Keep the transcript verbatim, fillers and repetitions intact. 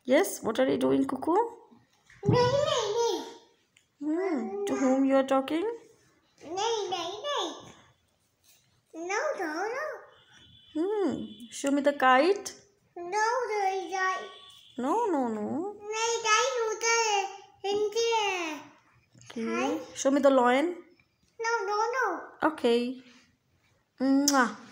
Yes, what are you doing, Cuckoo? Này, này, này. Hmm. To whom you are talking? Này, này, này. No, no, no. Hmm. Show me the kite. No, rồi, rồi. No, no, no. Này, đấy, chúng ta hình kia. Okay. Show me the lion. No, no, no. Okay. Mwah.